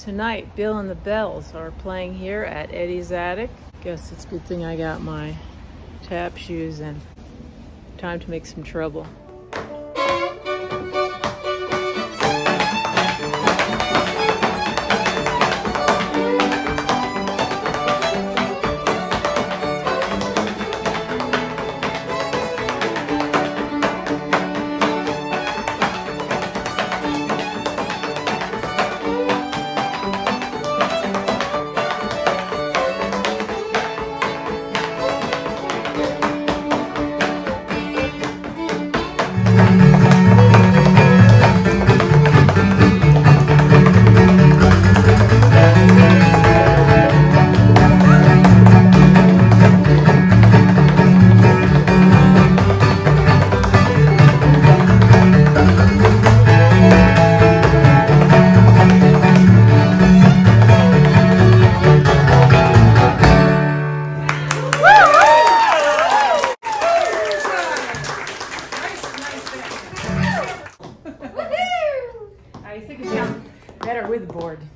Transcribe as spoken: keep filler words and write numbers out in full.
Tonight, Bill and the Bells are playing here at Eddie's Attic. Guess it's a good thing I got my tap shoes and time to make some trouble. I think it's better with the board.